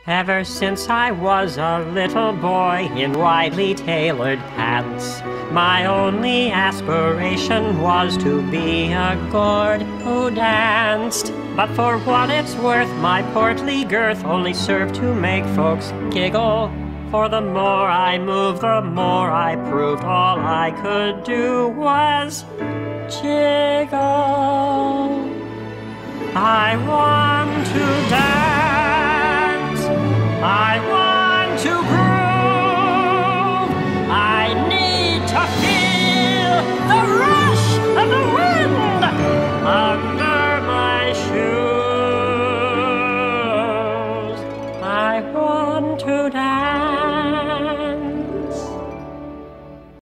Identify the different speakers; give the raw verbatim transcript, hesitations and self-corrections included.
Speaker 1: Ever since I was a little boy in widely tailored pants, my only aspiration was to be a gourd who danced. But for what it's worth, my portly girth only served to make folks giggle. For the more I moved, the more I proved all I could do was jiggle. I want